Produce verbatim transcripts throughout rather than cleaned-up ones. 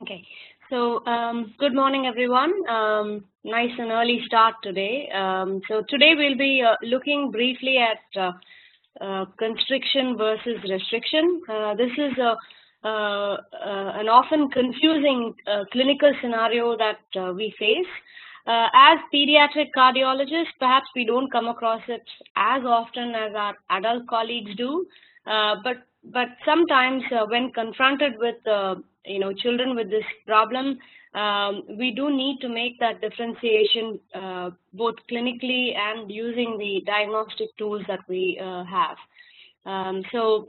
Okay, so um, good morning, everyone. Um, nice and early start today. Um, so today we'll be uh, looking briefly at uh, uh, constriction versus restriction. Uh, this is a, uh, uh, an often confusing uh, clinical scenario that uh, we face. Uh, as pediatric cardiologists, perhaps we don't come across it as often as our adult colleagues do, uh, but but sometimes uh, when confronted with uh, you know children with this problem, um, we do need to make that differentiation uh, both clinically and using the diagnostic tools that we uh, have. Um, so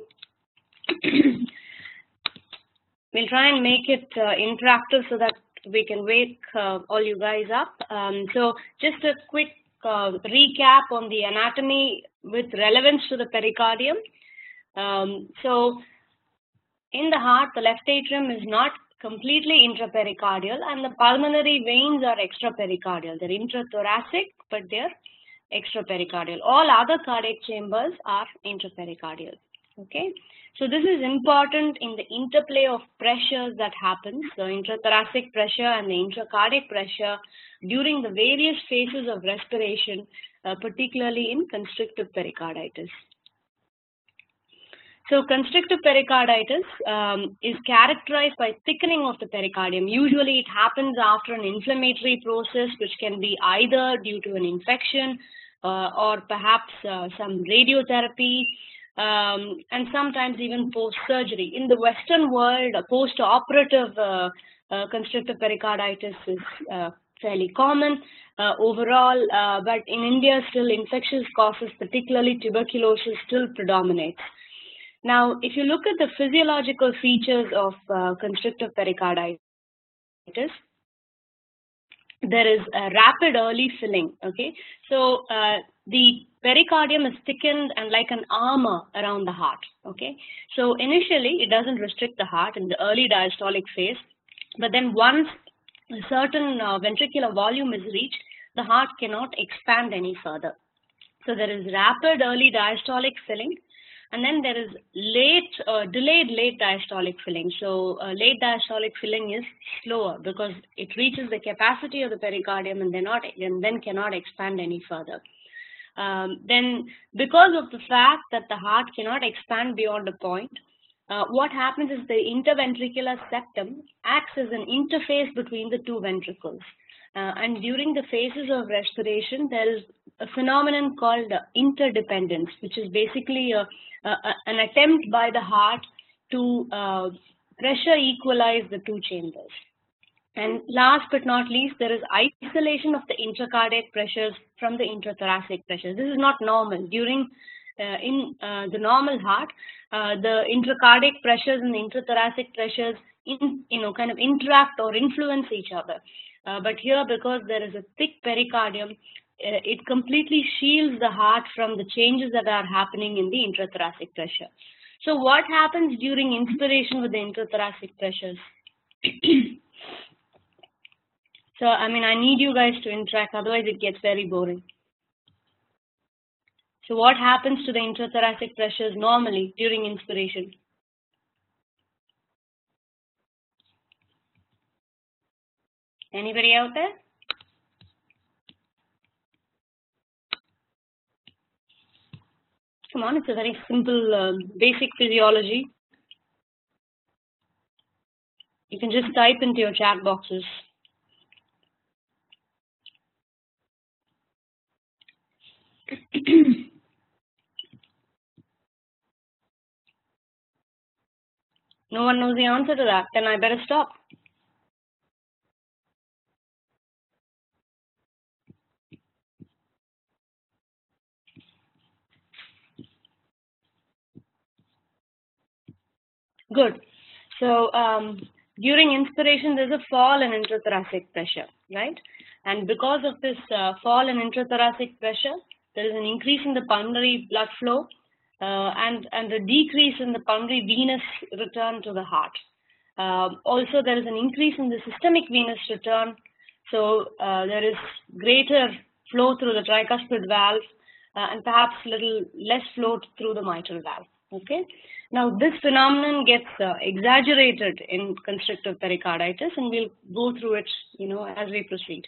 we'll try and make it uh, interactive so that we can wake uh, all you guys up. Um, so just a quick uh, recap on the anatomy with relevance to the pericardium. Um, so in the heart, the left atrium is not completely intrapericardial, and the pulmonary veins are extrapericardial. They're intrathoracic, but they're extrapericardial. All other cardiac chambers are intrapericardial. Okay, so this is important in the interplay of pressures that happens, the intrathoracic pressure and the intracardiac pressure during the various phases of respiration, uh, particularly in constrictive pericarditis. So constrictive pericarditis um, is characterized by thickening of the pericardium. Usually it happens after an inflammatory process, which can be either due to an infection uh, or perhaps uh, some radiotherapy, um, and sometimes even post-surgery. In the Western world, post-operative uh, uh, constrictive pericarditis is uh, fairly common uh, overall, uh, but in India still infectious causes, particularly tuberculosis, still predominates. Now, if you look at the physiological features of uh, constrictive pericarditis, there is a rapid early filling. Okay, so uh, the pericardium is thickened and like an armor around the heart. Okay, so initially it doesn't restrict the heart in the early diastolic phase, but then once a certain uh, ventricular volume is reached, the heart cannot expand any further. So there is rapid early diastolic filling. And then there is late, uh, delayed late diastolic filling. So uh, late diastolic filling is slower because it reaches the capacity of the pericardium and, not, and then cannot expand any further. Um, then because of the fact that the heart cannot expand beyond a point, uh, what happens is the interventricular septum acts as an interface between the two ventricles. Uh, and during the phases of respiration, there is a phenomenon called uh, interdependence, which is basically a, a, an attempt by the heart to uh, pressure equalize the two chambers. And last but not least, there is isolation of the intracardiac pressures from the intrathoracic pressures. This is not normal. During uh, in uh, the normal heart, uh, the intracardiac pressures and the intrathoracic pressures in, you know, kind of interact or influence each other. Uh, but here, because there is a thick pericardium, uh, it completely shields the heart from the changes that are happening in the intrathoracic pressure. So what happens during inspiration with the intrathoracic pressures? So, I mean, I need you guys to interact, otherwise it gets very boring. So what happens to the intrathoracic pressures normally during inspiration? Anybody out there? Come on, it's a very simple, uh, basic physiology. You can just type into your chat boxes. No one knows the answer to that, then I better stop. Good. So um, during inspiration, there's a fall in intrathoracic pressure, right? And because of this uh, fall in intrathoracic pressure, there is an increase in the pulmonary blood flow uh, and, and a decrease in the pulmonary venous return to the heart. Uh, also, there is an increase in the systemic venous return. So uh, there is greater flow through the tricuspid valve uh, and perhaps little less flow through the mitral valve. Okay. Now, this phenomenon gets uh, exaggerated in constrictive pericarditis, and we'll go through it, you know, as we proceed.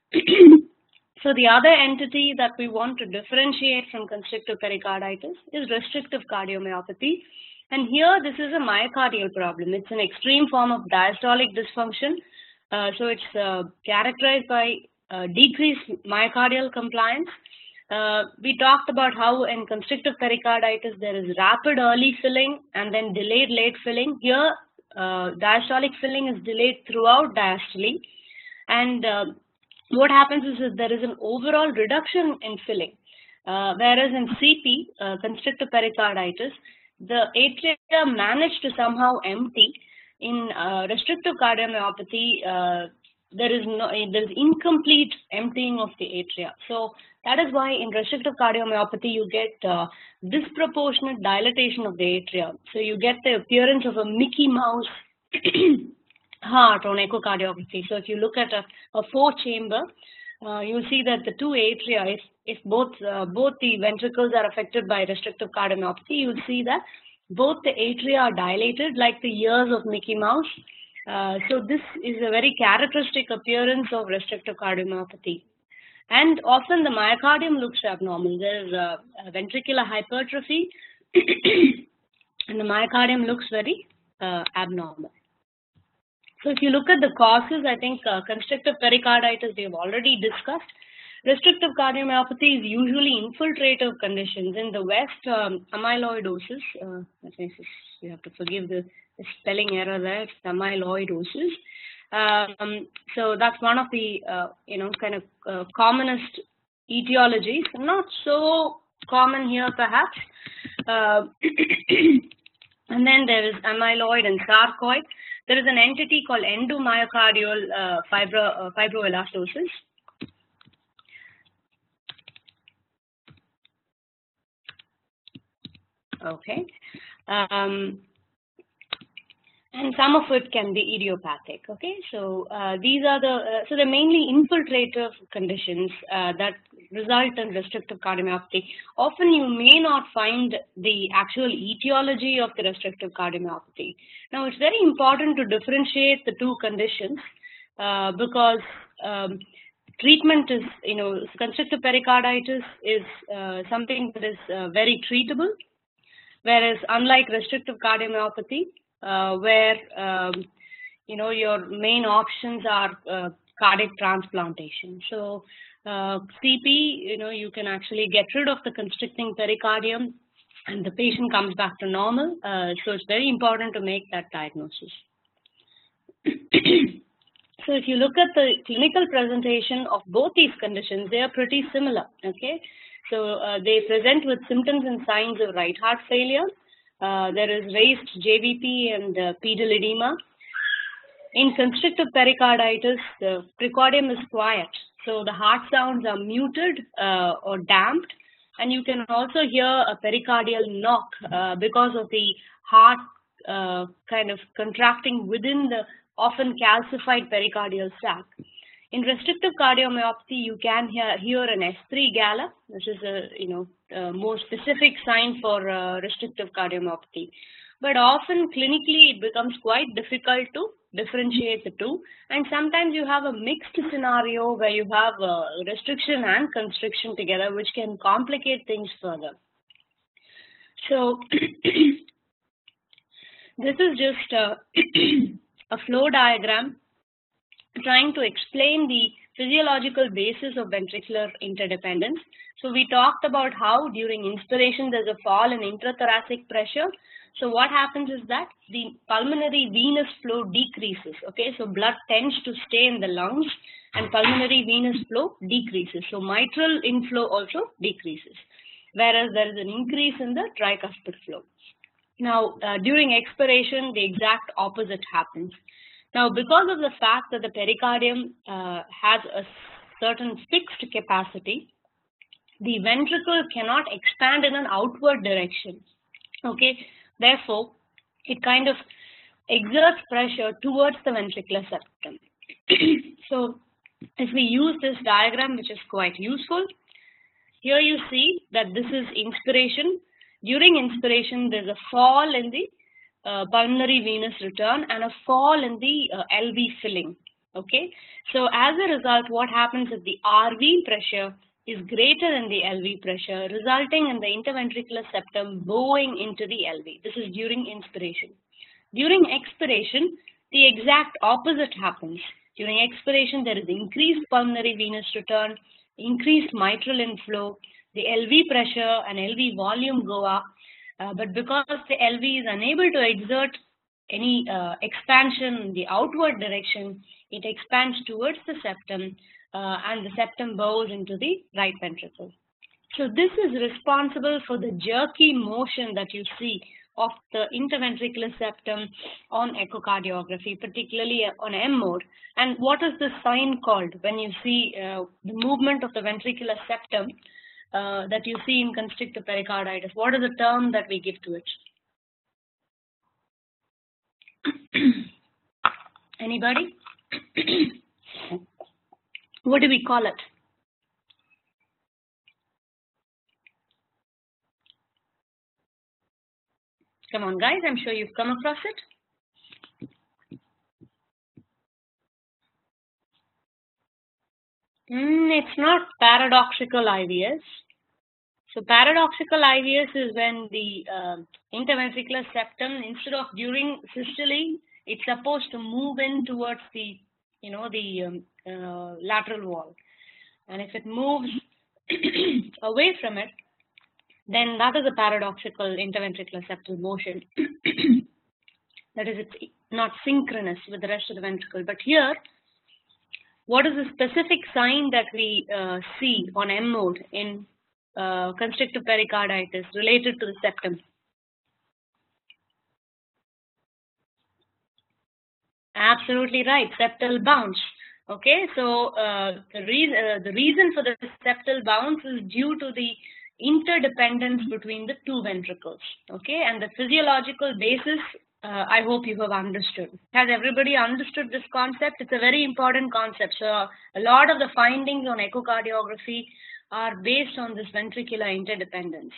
So the other entity that we want to differentiate from constrictive pericarditis is restrictive cardiomyopathy. And here, this is a myocardial problem. It's an extreme form of diastolic dysfunction. Uh, so it's uh, characterized by uh, decreased myocardial compliance. Uh, we talked about how in constrictive pericarditis there is rapid early filling and then delayed late filling. Here, uh, diastolic filling is delayed throughout diastole. And uh, what happens is that there is an overall reduction in filling. Uh, whereas in C P, uh, constrictive pericarditis, the atria managed to somehow empty. In uh, restrictive cardiomyopathy, uh, there is no, there is incomplete emptying of the atria. So that is why in restrictive cardiomyopathy you get uh, disproportionate dilatation of the atria. So you get the appearance of a Mickey Mouse heart on echocardiography. So if you look at a, a four chamber, uh, you see that the two atria, if, if both uh, both the ventricles are affected by restrictive cardiomyopathy, you will see that both the atria are dilated like the ears of Mickey Mouse. Uh, so this is a very characteristic appearance of restrictive cardiomyopathy. And often the myocardium looks abnormal. There is a, a ventricular hypertrophy and the myocardium looks very uh, abnormal. So if you look at the causes, I think uh, constrictive pericarditis we have already discussed. Restrictive cardiomyopathy is usually infiltrative conditions. In the West, um, amyloidosis, uh, you have to forgive the, the spelling error there, it's amyloidosis. Um, so that's one of the, uh, you know, kind of uh, commonest etiologies, not so common here perhaps. Uh, and then there is amyloid and sarcoid. There is an entity called endomyocardial uh, fibro, uh, fibroelastosis. Okay, um, and some of it can be idiopathic. Okay, so uh, these are the uh, so they're mainly infiltrative conditions uh, that result in restrictive cardiomyopathy. Often you may not find the actual etiology of the restrictive cardiomyopathy. Now it's very important to differentiate the two conditions uh, because um, treatment is, you know, constrictive pericarditis is uh, something that is uh, very treatable. Whereas unlike restrictive cardiomyopathy, uh, where um, you know your main options are uh, cardiac transplantation. So uh, C P, you know, you can actually get rid of the constricting pericardium, and the patient comes back to normal. Uh, so it's very important to make that diagnosis. So if you look at the clinical presentation of both these conditions, they are pretty similar. Okay. So uh, they present with symptoms and signs of right heart failure. Uh, there is raised J V P and uh, pedal edema. In constrictive pericarditis, the precordium is quiet. So the heart sounds are muted uh, or damped. And you can also hear a pericardial knock uh, because of the heart uh, kind of contracting within the often calcified pericardial sac. In restrictive cardiomyopathy, you can hear, hear an S three gallop, which is a you know a more specific sign for uh, restrictive cardiomyopathy. But often clinically it becomes quite difficult to differentiate the two, and sometimes you have a mixed scenario where you have uh, restriction and constriction together, which can complicate things further. So this is just a, a flow diagram trying to explain the physiological basis of ventricular interdependence. So we talked about how during inspiration there's a fall in intrathoracic pressure. So what happens is that the pulmonary venous flow decreases. Okay, so blood tends to stay in the lungs and pulmonary venous flow decreases. So mitral inflow also decreases, whereas there is an increase in the tricuspid flow. Now uh, during expiration the exact opposite happens. Now, because of the fact that the pericardium uh, has a certain fixed capacity, the ventricle cannot expand in an outward direction. Okay, therefore, it kind of exerts pressure towards the ventricular septum. So, if we use this diagram, which is quite useful, here you see that this is inspiration. during inspiration, there's a fall in the uh, pulmonary venous return and a fall in the uh, L V filling. Okay, so as a result, what happens is the R V pressure is greater than the L V pressure, resulting in the interventricular septum bowing into the L V. This is during inspiration. During expiration, the exact opposite happens. During expiration, there is increased pulmonary venous return, increased mitral inflow, the L V pressure and L V volume go up, uh, but because the L V is unable to exert any uh, expansion in the outward direction, it expands towards the septum, uh, and the septum bows into the right ventricle. So this is responsible for the jerky motion that you see of the interventricular septum on echocardiography, particularly on M mode. And what is this sign called when you see uh, the movement of the ventricular septum uh, that you see in constrictive pericarditis? What is the term that we give to it? Anybody? What do we call it? Come on, guys, I'm sure you've come across it. Mm, it's not paradoxical I V S. So paradoxical I V S is when the uh, interventricular septum, instead of during systole, it's supposed to move in towards the, you know, the um, uh, lateral wall. And if it moves away from it, then that is a paradoxical interventricular septal motion. That is, it's not synchronous with the rest of the ventricle. But here, what is the specific sign that we uh, see on M mode in uh, constrictive pericarditis related to the septum? Absolutely right, septal bounce. Okay, so uh, the, re uh, the reason for the septal bounce is due to the interdependence between the two ventricles. Okay, and the physiological basis, uh, I hope you have understood. Has everybody understood this concept? It's a very important concept. So a lot of the findings on echocardiography are based on this ventricular interdependence.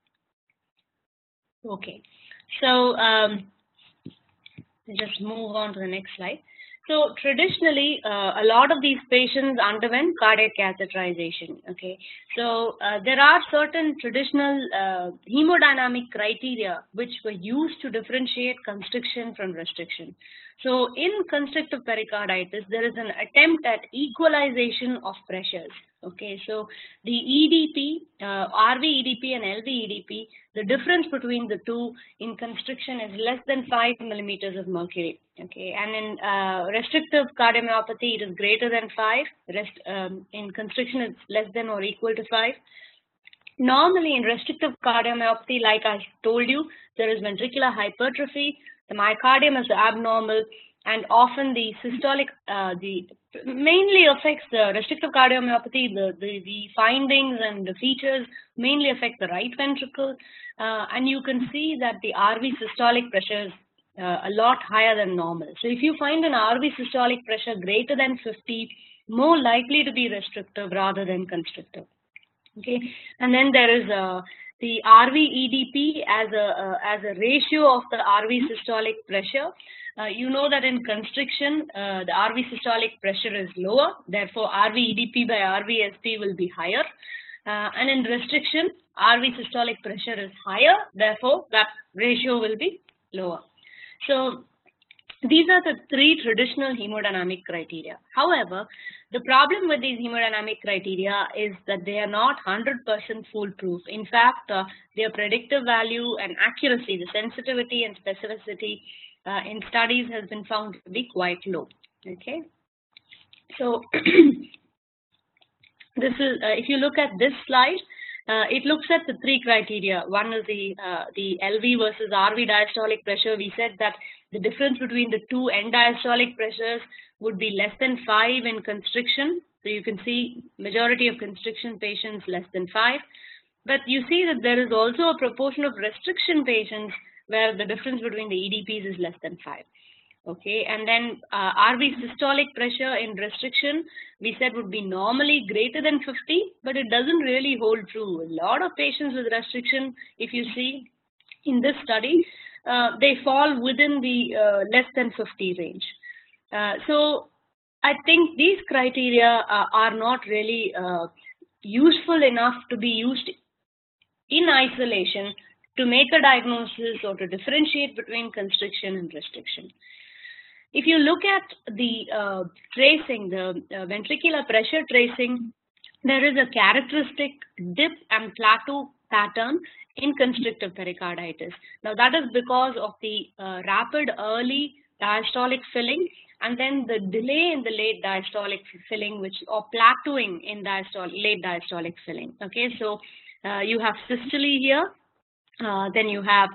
Okay, so um, just move on to the next slide. So traditionally, uh, a lot of these patients underwent cardiac catheterization. Okay, so uh, there are certain traditional uh, hemodynamic criteria which were used to differentiate constriction from restriction. So in constrictive pericarditis, there is an attempt at equalization of pressures. Okay, so the E D P, uh, R V E D P and L V E D P, the difference between the two in constriction is less than five millimeters of mercury. Okay, and in uh, restrictive cardiomyopathy, it is greater than five. Rest, um, in constriction, it's less than or equal to five. Normally, in restrictive cardiomyopathy, like I told you, there is ventricular hypertrophy, the myocardium is abnormal, and often the systolic, uh, the mainly affects the restrictive cardiomyopathy, the, the, the findings and the features mainly affect the right ventricle, uh, and you can see that the R V systolic pressure is uh, a lot higher than normal. So if you find an R V systolic pressure greater than fifty, more likely to be restrictive rather than constrictive. Okay, and then there is uh, the R V E D P as a uh, as a ratio of the R V systolic pressure. Uh, you know that in constriction, uh, the R V systolic pressure is lower, therefore R V E D P by R V S P will be higher. Uh, and in restriction, R V systolic pressure is higher, therefore that ratio will be lower. So these are the three traditional hemodynamic criteria. However, the problem with these hemodynamic criteria is that they are not one hundred percent foolproof. In fact, uh, their predictive value and accuracy, the sensitivity and specificity uh, in studies has been found to be quite low. Okay, so this is uh, if you look at this slide, uh, it looks at the three criteria. One is the uh, the L V versus R V diastolic pressure. We said that the difference between the two end diastolic pressures would be less than five in constriction. So you can see majority of constriction patients less than five. But you see that there is also a proportion of restriction patients where the difference between the E D Ps is less than five. Okay, and then uh, R V systolic pressure in restriction we said would be normally greater than fifty, but it doesn't really hold true. A lot of patients with restriction, if you see in this study, uh, they fall within the uh, less than fifty range. Uh, so I think these criteria uh, are not really uh, useful enough to be used in isolation to make a diagnosis or to differentiate between constriction and restriction. If you look at the uh, tracing, the uh, ventricular pressure tracing, there is a characteristic dip and plateau pattern in constrictive pericarditis. Now that is because of the uh, rapid early diastolic filling and then the delay in the late diastolic filling, which or plateauing in diastolic, late diastolic filling. Okay, so uh, you have systole here, uh, then you have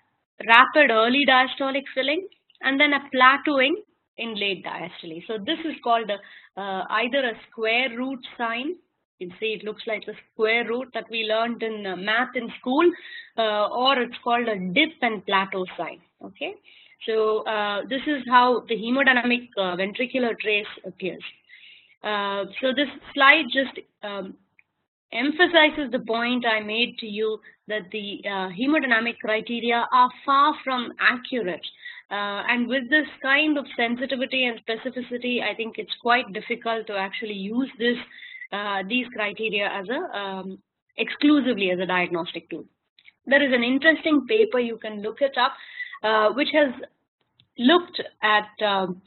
rapid early diastolic filling, and then a plateauing in late diastole. So this is called a, uh, either a square root sign. You can see it looks like a square root that we learned in uh, math in school, uh, or it's called a dip and plateau sign. Okay, so uh, this is how the hemodynamic uh, ventricular trace appears. Uh, so this slide just um, emphasizes the point I made to you that the uh, hemodynamic criteria are far from accurate. Uh, and with this kind of sensitivity and specificity, I think it's quite difficult to actually use this uh, these criteria as a um, exclusively as a diagnostic tool. There is an interesting paper, you can look it up, uh, which has looked at um,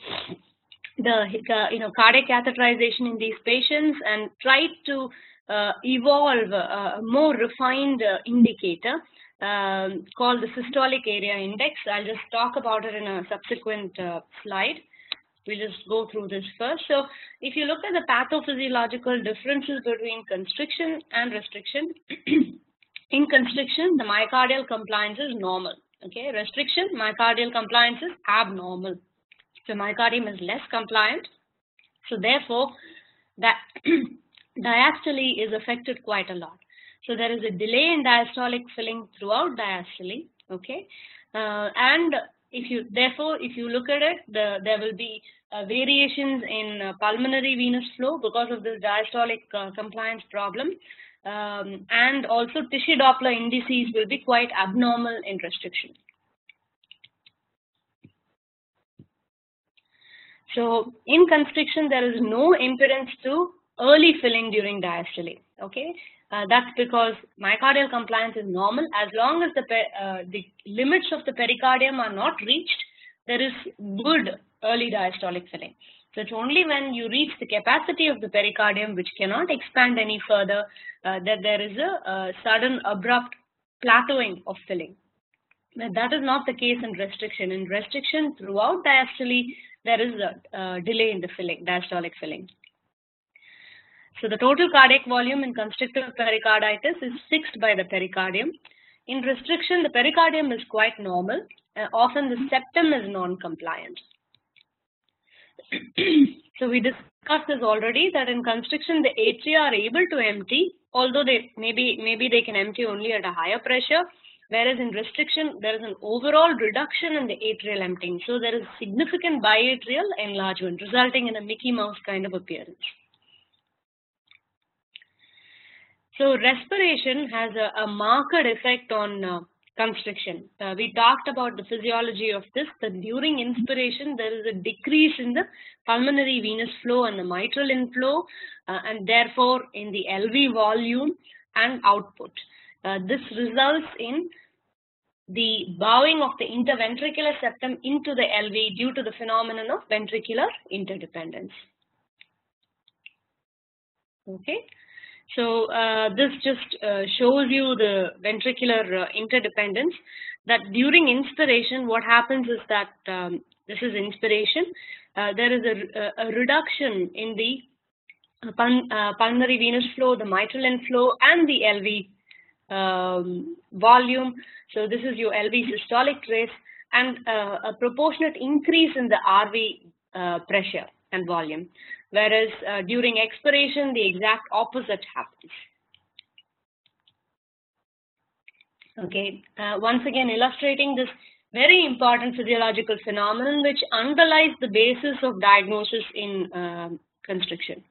the uh, you know cardiac catheterization in these patients and tried to uh, evolve a, a more refined uh, indicator um, called the systolic area index. I'll just talk about it in a subsequent uh, slide. We'll just go through this first. So if you look at the pathophysiological differences between constriction and restriction, in constriction, the myocardial compliance is normal. Okay, restriction, myocardial compliance is abnormal. So myocardium is less compliant. So therefore, that diastole is affected quite a lot. So there is a delay in diastolic filling throughout diastole. Okay, uh, and if you therefore if you look at it, the, there will be uh, variations in uh, pulmonary venous flow because of this diastolic uh, compliance problem, um, and also tissue Doppler indices will be quite abnormal in restriction. So in constriction, there is no impedance to early filling during diastole. Okay, uh, that's because myocardial compliance is normal. As long as the uh, the limits of the pericardium are not reached, there is good early diastolic filling. So it's only when you reach the capacity of the pericardium, which cannot expand any further, uh, that there is a, a sudden abrupt plateauing of filling. But that is not the case in restriction. In restriction, throughout diastole, there is a uh, delay in the filling, diastolic filling. So the total cardiac volume in constrictive pericarditis is fixed by the pericardium. In restriction, the pericardium is quite normal. Uh, often the septum is non-compliant. So we discussed this already, that in constriction the atria are able to empty, although they maybe maybe they can empty only at a higher pressure. Whereas in restriction, there is an overall reduction in the atrial emptying. So there is significant biatrial enlargement, resulting in a Mickey Mouse kind of appearance. So respiration has a, a marked effect on uh, constriction. Uh, we talked about the physiology of this, that during inspiration, there is a decrease in the pulmonary venous flow and the mitral inflow, uh, and therefore in the L V volume and output. Uh, this results in the bowing of the interventricular septum into the L V due to the phenomenon of ventricular interdependence. Okay, so uh, this just uh, shows you the ventricular uh, interdependence, that during inspiration, what happens is that um, this is inspiration, uh, there is a, a reduction in the pul uh, pulmonary venous flow, the mitral inflow, and the L V Um, volume. So this is your L V systolic trace, and uh, a proportionate increase in the R V uh, pressure and volume, whereas uh, during expiration the exact opposite happens. Okay, uh, once again illustrating this very important physiological phenomenon which underlies the basis of diagnosis in um constriction.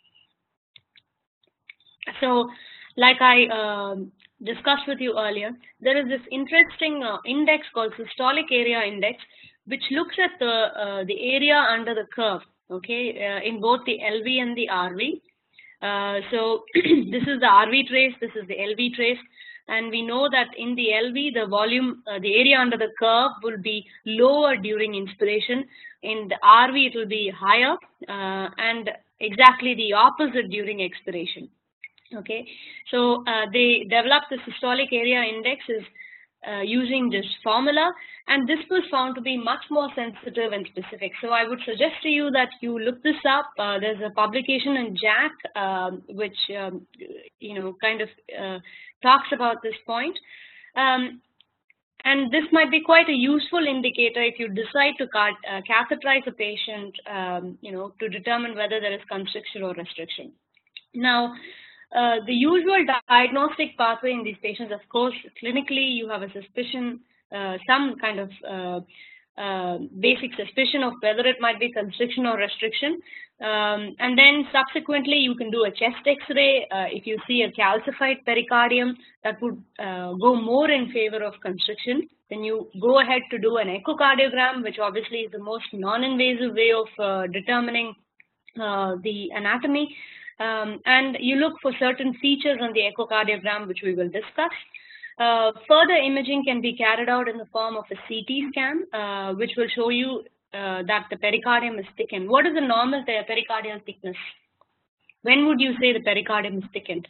So, like I um discussed with you earlier, there is this interesting uh, index called systolic area index, which looks at the uh, the area under the curve. Okay, uh, in both the L V and the R V. Uh, so this is the R V trace, this is the L V trace, and we know that in the L V the volume, uh, the area under the curve will be lower during inspiration. In the R V it will be higher, uh, and exactly the opposite during expiration. Okay, so uh, they developed the systolic area index is uh, using this formula, and this was found to be much more sensitive and specific. So I would suggest to you that you look this up. Uh, there's a publication in J A C um, which um, you know kind of uh, talks about this point. Um, and this might be quite a useful indicator if you decide to uh, catheterize a patient, um, you know, to determine whether there is constriction or restriction. Now, uh, the usual diagnostic pathway in these patients, of course, clinically you have a suspicion, uh, some kind of uh, uh, basic suspicion of whether it might be constriction or restriction. Um, and then subsequently you can do a chest x-ray. Uh, if you see a calcified pericardium, that would uh, go more in favor of constriction. Then you go ahead to do an echocardiogram, which obviously is the most non-invasive way of uh, determining uh, the anatomy. Um, and you look for certain features on the echocardiogram, which we will discuss. Uh, further imaging can be carried out in the form of a C T scan, uh, which will show you uh, that the pericardium is thickened. What is the normal pericardial thickness? When would you say the pericardium is thickened?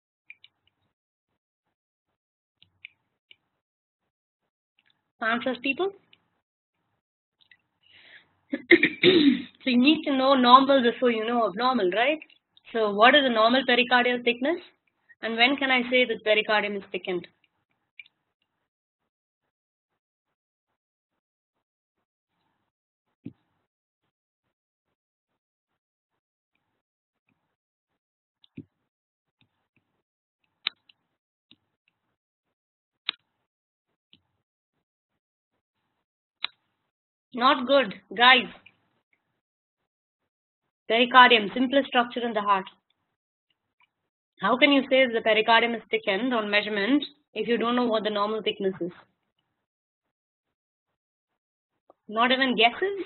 Answers, people? So you need to know normal before you know abnormal, right? So what is the normal pericardial thickness? And when can I say that pericardium is thickened? Not good, guys. Pericardium, simplest structure in the heart. How can you say the pericardium is thickened on measurement if you don't know what the normal thickness is? Not even guesses?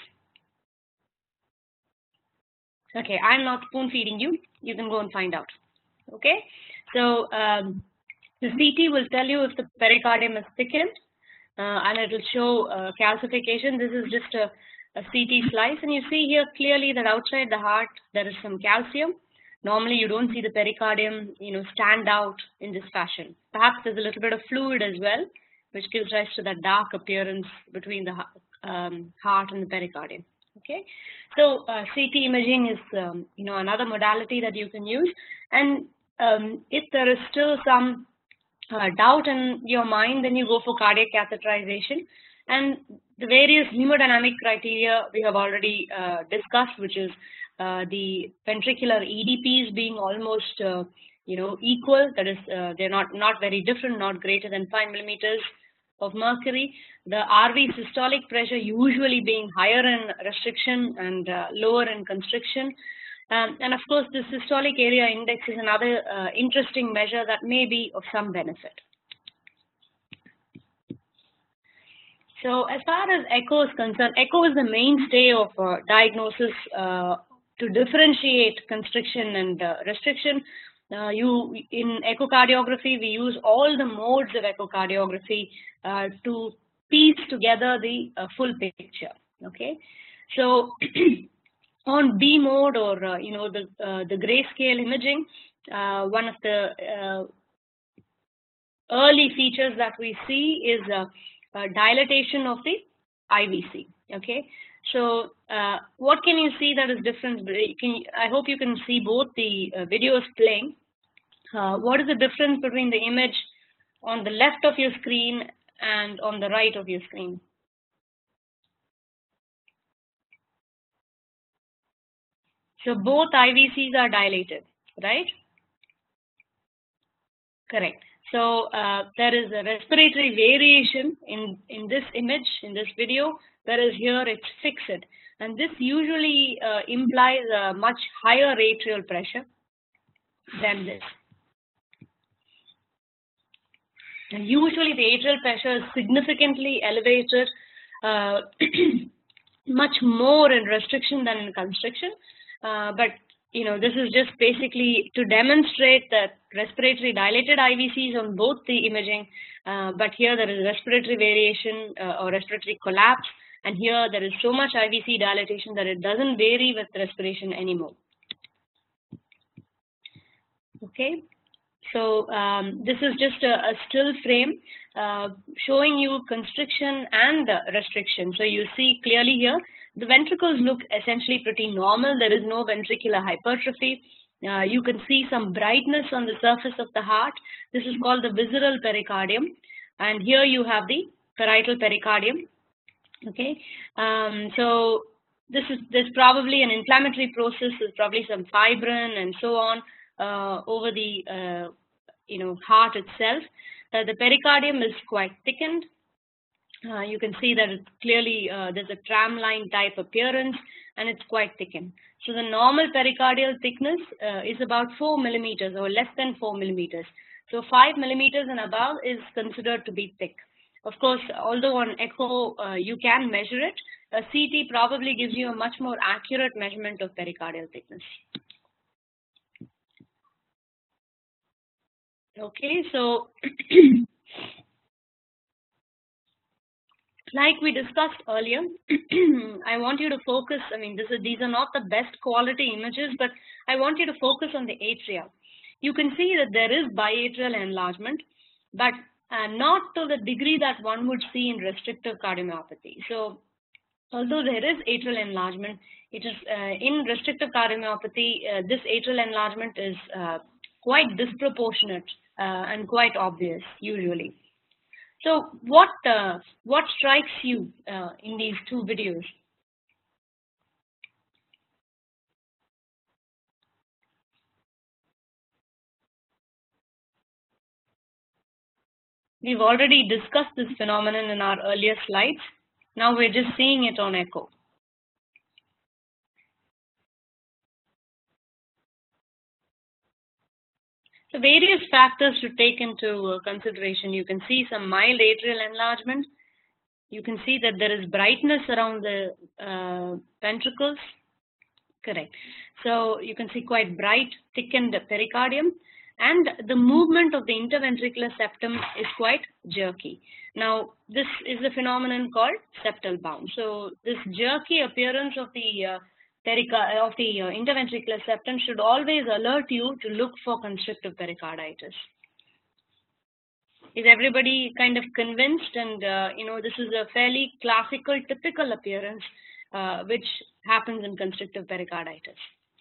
Okay, I'm not spoon feeding you. You can go and find out. Okay, so um, the C T will tell you if the pericardium is thickened, uh, and it will show uh, calcification. This is just a, a C T slice, and you see here clearly that outside the heart there is some calcium. Normally you don't see the pericardium, you know, stand out in this fashion. Perhaps there's a little bit of fluid as well, which gives rise to that dark appearance between the um, heart and the pericardium. Okay, so uh, C T imaging is, um, you know, another modality that you can use. And um, if there is still some uh, doubt in your mind, then you go for cardiac catheterization. And the various hemodynamic criteria we have already uh, discussed, which is uh, the ventricular E D Ps being almost, uh, you know, equal. That is, uh, they're not not very different, not greater than five millimeters of mercury. The R V systolic pressure usually being higher in restriction and uh, lower in constriction. Um, and of course, the systolic area index is another uh, interesting measure that may be of some benefit. So as far as echo is concerned, echo is the mainstay of uh, diagnosis uh, to differentiate constriction and uh, restriction. Uh, you in echocardiography, we use all the modes of echocardiography uh, to piece together the uh, full picture. Okay, so on B mode, or uh, you know, the uh, the grayscale imaging, uh, one of the uh, early features that we see is uh, uh, dilatation of the I V C. Okay, so uh, what can you see that is different? Can, I hope you can see both the uh, videos playing. Uh, what is the difference between the image on the left of your screen and on the right of your screen? So both I V Cs are dilated, right? Correct. So uh, there is a respiratory variation in, in this image, in this video, whereas here it's fixed. And this usually uh, implies a much higher atrial pressure than this. And usually the atrial pressure is significantly elevated, uh, much more in restriction than in constriction. Uh, but you know, this is just basically to demonstrate that respiratory dilated I V Cs on both the imaging, uh, but here there is respiratory variation uh, or respiratory collapse, and here there is so much I V C dilatation that it doesn't vary with respiration anymore. Okay, so um, this is just a, a still frame uh, showing you constriction and uh, restriction. So you see clearly here, the ventricles look essentially pretty normal. There is no ventricular hypertrophy. Uh, you can see some brightness on the surface of the heart. This is called the visceral pericardium. And here you have the parietal pericardium. Okay, um, so this is there's probably an inflammatory process. There's probably some fibrin and so on uh, over the uh, you know heart itself. Uh, the pericardium is quite thickened. Uh, you can see that it clearly uh, there's a tram-line type appearance, and it's quite thickened. So the normal pericardial thickness uh, is about four millimeters or less than four millimeters. So five millimeters and above is considered to be thick. Of course, although on echo uh, you can measure it, a C T probably gives you a much more accurate measurement of pericardial thickness. Okay, so like we discussed earlier, I want you to focus, I mean, this is, these are not the best quality images, but I want you to focus on the atria. You can see that there is biatrial enlargement, but uh, not to the degree that one would see in restrictive cardiomyopathy. So although there is atrial enlargement, it is uh, in restrictive cardiomyopathy, uh, this atrial enlargement is uh, quite disproportionate uh, and quite obvious usually. So what uh, what strikes you uh, in these two videos? We've already discussed this phenomenon in our earlier slides. Now we're just seeing it on echo. So various factors to take into uh, consideration. You can see some mild atrial enlargement. You can see that there is brightness around the uh, ventricles. Correct. So you can see quite bright, thickened pericardium, and the movement of the interventricular septum is quite jerky. Now, this is a phenomenon called septal bounce. So this jerky appearance of the uh, of the uh, interventricular septum should always alert you to look for constrictive pericarditis. Is everybody kind of convinced? And uh, you know, this is a fairly classical, typical appearance uh, which happens in constrictive pericarditis.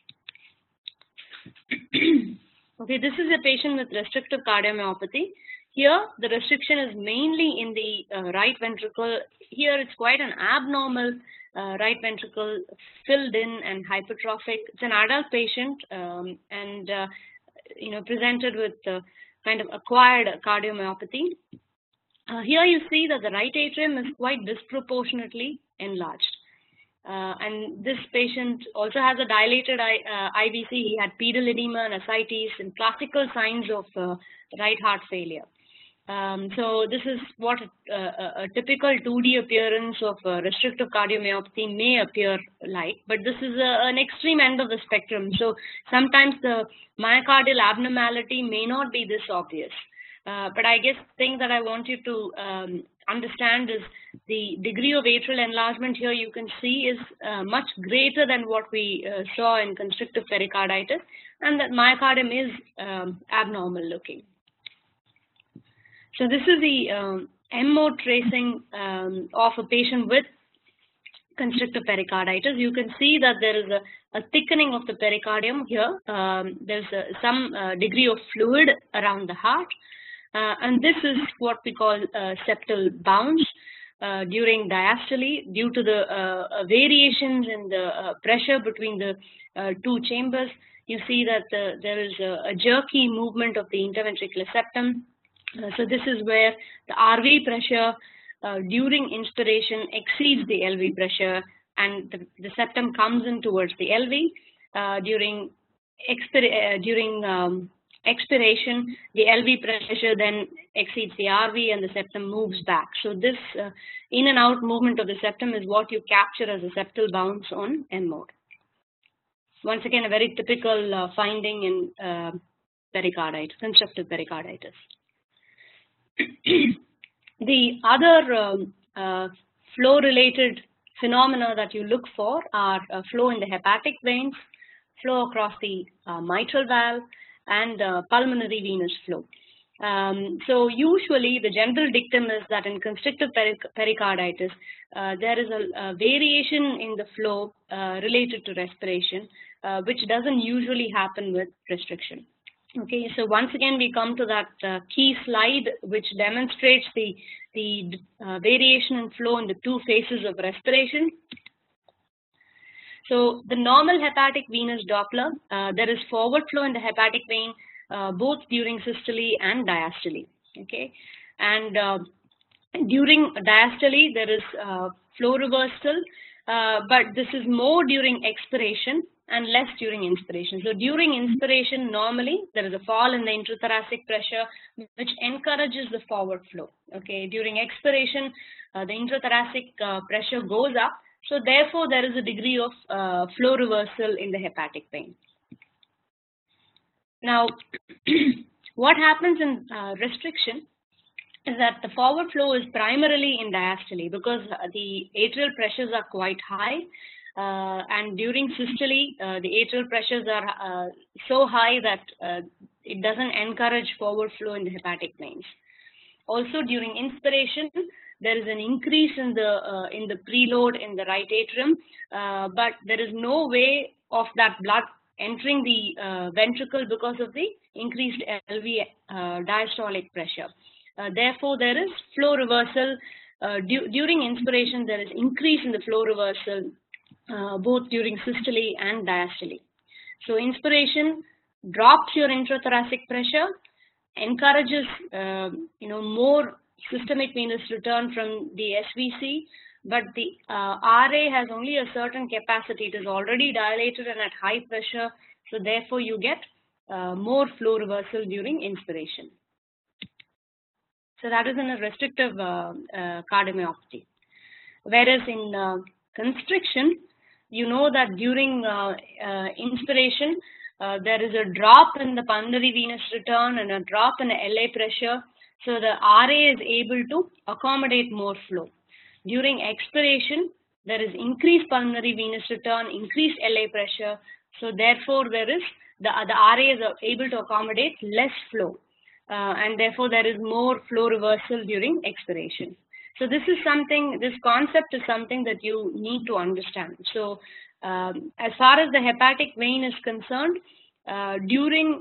Okay, this is a patient with restrictive cardiomyopathy. Here, the restriction is mainly in the uh, right ventricle. Here, it's quite an abnormal uh, right ventricle, filled in and hypertrophic. It's an adult patient um, and uh, you know presented with uh, kind of acquired cardiomyopathy. Uh, here, you see that the right atrium is quite disproportionately enlarged. Uh, and this patient also has a dilated I, uh, I V C. He had pedal edema and ascites and classical signs of uh, right heart failure. Um, so this is what uh, a, a typical two D appearance of uh, restrictive cardiomyopathy may appear like, but this is a, an extreme end of the spectrum. So sometimes the myocardial abnormality may not be this obvious. Uh, but I guess the thing that I want you to um, understand is the degree of atrial enlargement here you can see is uh, much greater than what we uh, saw in constrictive pericarditis, and that myocardium is um, abnormal looking. So this is the um, M O tracing um, of a patient with constrictive pericarditis. You can see that there is a, a thickening of the pericardium here. Um, there's a, some uh, degree of fluid around the heart. Uh, and this is what we call uh, septal bounce uh, during diastole due to the uh, uh, variations in the uh, pressure between the uh, two chambers. You see that uh, there is a, a jerky movement of the interventricular septum. Uh, so this is where the R V pressure uh, during inspiration exceeds the L V pressure, and the, the septum comes in towards the L V. Uh, during expir uh, during um, expiration, the L V pressure then exceeds the R V, and the septum moves back. So this uh, in and out movement of the septum is what you capture as a septal bounce on M mode. Once again, a very typical uh, finding in uh, pericarditis, constructive pericarditis. The other um, uh, flow-related phenomena that you look for are uh, flow in the hepatic veins, flow across the uh, mitral valve, and uh, pulmonary venous flow. Um, so usually the general dictum is that in constrictive peric pericarditis, uh, there is a, a variation in the flow uh, related to respiration, uh, which doesn't usually happen with restriction. Okay, so once again we come to that uh, key slide which demonstrates the, the uh, variation in flow in the two phases of respiration. So the normal hepatic venous Doppler, uh, there is forward flow in the hepatic vein uh, both during systole and diastole. Okay, and uh, during diastole there is uh, flow reversal, uh, but this is more during expiration and less during inspiration. So during inspiration, normally there is a fall in the intrathoracic pressure which encourages the forward flow. Okay, during expiration, uh, the intrathoracic uh, pressure goes up. So therefore, there is a degree of uh, flow reversal in the hepatic vein. Now, what happens in uh, restriction is that the forward flow is primarily in diastole because the atrial pressures are quite high. Uh, and during systole, uh, the atrial pressures are uh, so high that uh, it doesn't encourage forward flow in the hepatic veins. Also, during inspiration, there is an increase in the uh, in the preload in the right atrium, uh, but there is no way of that blood entering the uh, ventricle because of the increased L V uh, diastolic pressure. Uh, therefore, there is flow reversal. Uh, du during inspiration, there is increase in the flow reversal uh, both during systole and diastole. So, inspiration drops your intrathoracic pressure, encourages uh, you know more systemic venous return from the S V C, but the uh, R A has only a certain capacity. It is already dilated and at high pressure, so therefore you get uh, more flow reversal during inspiration. So that is in a restrictive uh, uh, cardiomyopathy. Whereas in uh, constriction, you know that during uh, uh, inspiration, uh, there is a drop in the pulmonary venous return and a drop in the L A pressure. So the R A is able to accommodate more flow. During expiration, there is increased pulmonary venous return, increased L A pressure. So therefore, there is the, the R A is able to accommodate less flow. Uh, and therefore, there is more flow reversal during expiration. So this is something, this concept is something that you need to understand. So um, as far as the hepatic vein is concerned, uh, during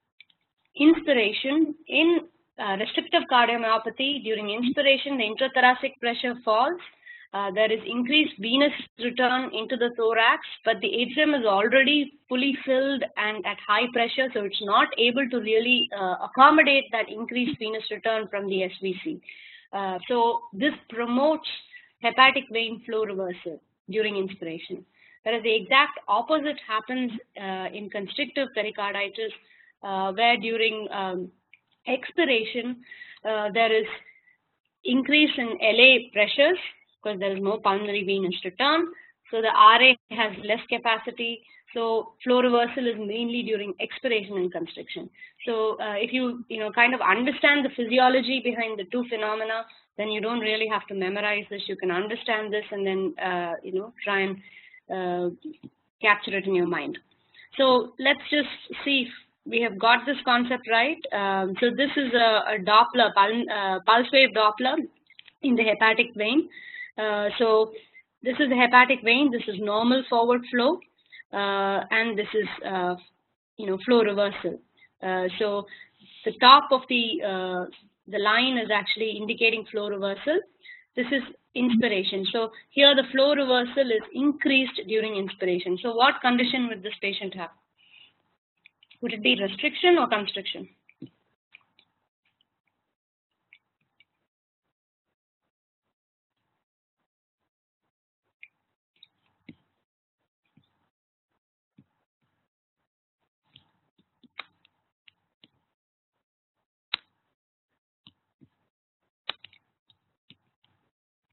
inspiration, in uh, restrictive cardiomyopathy, during inspiration, the intrathoracic pressure falls. Uh, there is increased venous return into the thorax, but the atrium is already fully filled and at high pressure, so it's not able to really uh, accommodate that increased venous return from the S V C. Uh, so this promotes hepatic vein flow reversal during inspiration. Whereas the exact opposite happens uh, in constrictive pericarditis, uh, where during um, expiration uh, there is increase in L A pressures because there is more pulmonary venous return. So the R A has less capacity. So flow reversal is mainly during expiration and constriction. So uh, if you you know kind of understand the physiology behind the two phenomena, then you don't really have to memorize this. You can understand this and then uh, you know try and uh, capture it in your mind. So let's just see if we have got this concept right. Um, so this is a, a Doppler, pul uh, pulse wave Doppler in the hepatic vein. Uh, so this is the hepatic vein. This is normal forward flow, uh, and this is uh, you know flow reversal. Uh, so the top of the uh, the line is actually indicating flow reversal. This is inspiration. So here the flow reversal is increased during inspiration. So what condition would this patient have? Would it be restriction or constriction?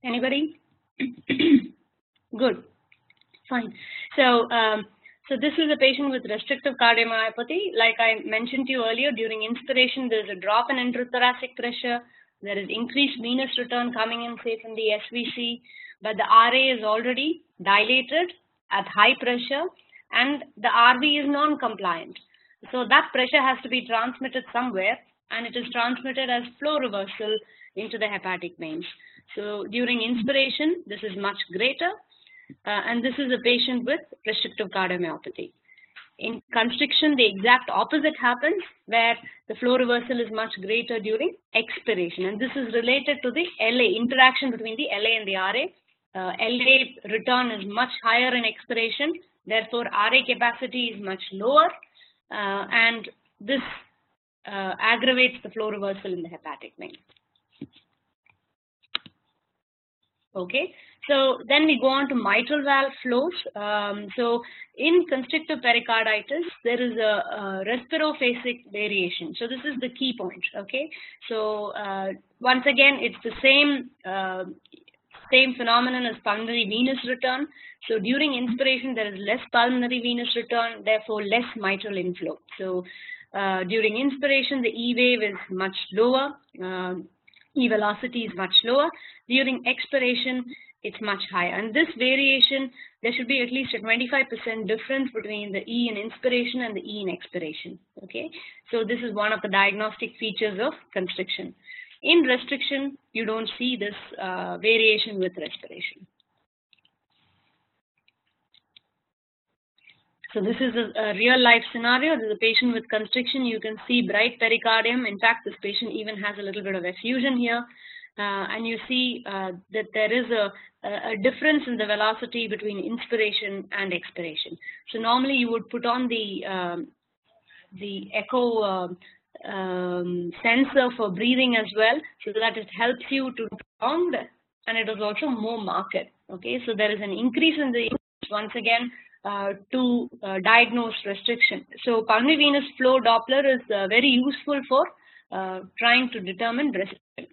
Anybody? Good. Fine. So, um, so this is a patient with restrictive cardiomyopathy. Like I mentioned to you earlier, during inspiration, there is a drop in intrathoracic pressure. There is increased venous return coming in, say, from the S V C, but the R A is already dilated at high pressure, and the R V is non-compliant. So that pressure has to be transmitted somewhere, and it is transmitted as flow reversal into the hepatic veins. So during inspiration, this is much greater. Uh, and this is a patient with restrictive cardiomyopathy. In constriction, the exact opposite happens, where the flow reversal is much greater during expiration. And this is related to the L A, interaction between the L A and the R A. Uh, L A return is much higher in expiration, therefore R A capacity is much lower, uh, and this uh, aggravates the flow reversal in the hepatic vein. Okay, so then we go on to mitral valve flows. Um, so in constrictive pericarditis, there is a, a respirophasic variation. So this is the key point. Okay, so uh, once again, it's the same uh, same phenomenon as pulmonary venous return. So during inspiration, there is less pulmonary venous return, therefore less mitral inflow. So uh, during inspiration, the E wave is much lower. Uh, E velocity is much lower. During expiration, it's much higher. And this variation, there should be at least a twenty-five percent difference between the E in inspiration and the E in expiration. Okay, so this is one of the diagnostic features of constriction. In restriction, you don't see this uh, variation with respiration. So this is a, a real life scenario. This is a patient with constriction. You can see bright pericardium. In fact, this patient even has a little bit of effusion here. Uh, and you see uh, that there is a, a difference in the velocity between inspiration and expiration. So normally you would put on the, um, the echo uh, um, sensor for breathing as well, so that it helps you to sound, and it is also more marked. Okay, so there is an increase in the once again uh, to uh, diagnose restriction. So pulmonary venous flow Doppler is uh, very useful for uh, trying to determine restriction.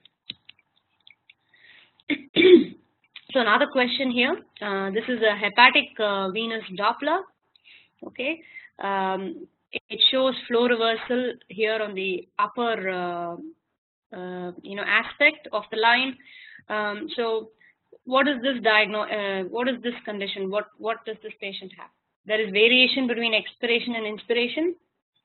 So another question here. Uh, this is a hepatic uh, venous Doppler. Okay. Um, it shows flow reversal here on the upper, uh, uh, you know, aspect of the line. Um, so, what is this diagnose? Uh, what is this condition? What what does this patient have? There is variation between expiration and inspiration.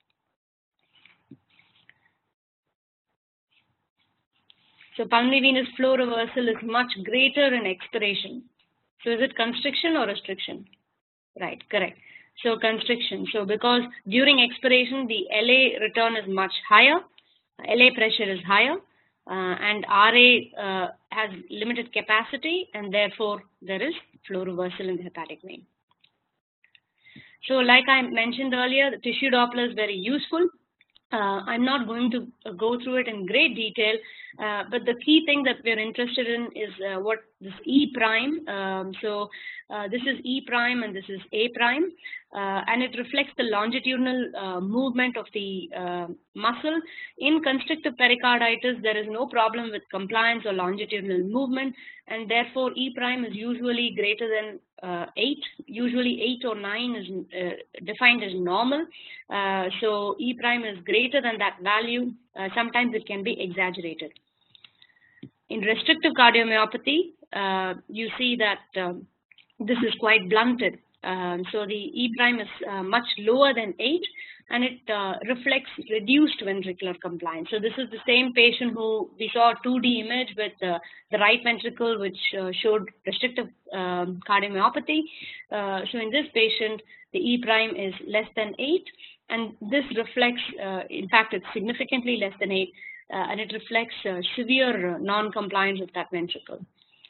So, pulmonary venous flow reversal is much greater in expiration. So, is it constriction or restriction? Right, correct. So constriction. So because during expiration, the L A return is much higher, L A pressure is higher, uh, and R A uh, has limited capacity, and therefore there is flow reversal in the hepatic vein. So like I mentioned earlier, the tissue Doppler is very useful. Uh, I'm not going to uh, go through it in great detail, uh, but the key thing that we're interested in is uh, what this E prime. Um, so uh, this is E prime and this is A prime, uh, and it reflects the longitudinal uh, movement of the uh, muscle. In constrictive pericarditis, there is no problem with compliance or longitudinal movement, and therefore E prime is usually greater than uh, eight. Usually eight or nine is uh, defined as normal. Uh, so E prime is greater than that value. Uh, sometimes it can be exaggerated. In restrictive cardiomyopathy, uh, you see that um, this is quite blunted. Um, so the E prime is uh, much lower than eight, and it uh, reflects reduced ventricular compliance. So this is the same patient who we saw a two D image with uh, the right ventricle, which uh, showed restrictive um, cardiomyopathy. Uh, so in this patient, the E prime is less than eight, and this reflects, uh, in fact, it's significantly less than eight, uh, and it reflects uh, severe non-compliance of that ventricle.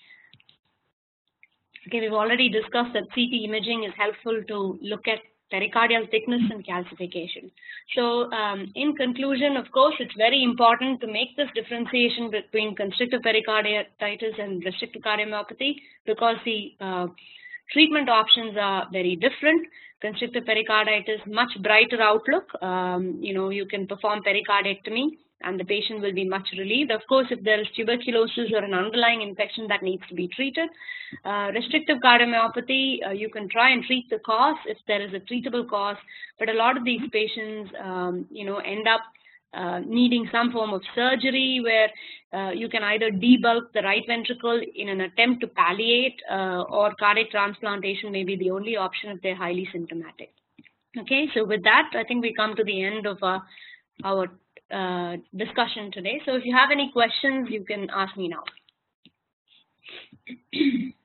Okay, we've already discussed that C T imaging is helpful to look at pericardial thickness and calcification. So um, in conclusion, of course, it's very important to make this differentiation between constrictive pericarditis and restrictive cardiomyopathy, because the uh, treatment options are very different. constrictive pericarditis, much brighter outlook. Um, you know, you can perform pericardectomy and the patient will be much relieved. Of course, if there is tuberculosis or an underlying infection that needs to be treated. Uh, restrictive cardiomyopathy, uh, you can try and treat the cause if there is a treatable cause, but a lot of these patients, um, you know, end up uh, needing some form of surgery where uh, you can either debulk the right ventricle in an attempt to palliate, uh, or cardiac transplantation may be the only option if they're highly symptomatic. Okay, so with that, I think we come to the end of our, our uh, discussion today. So if you have any questions, you can ask me now.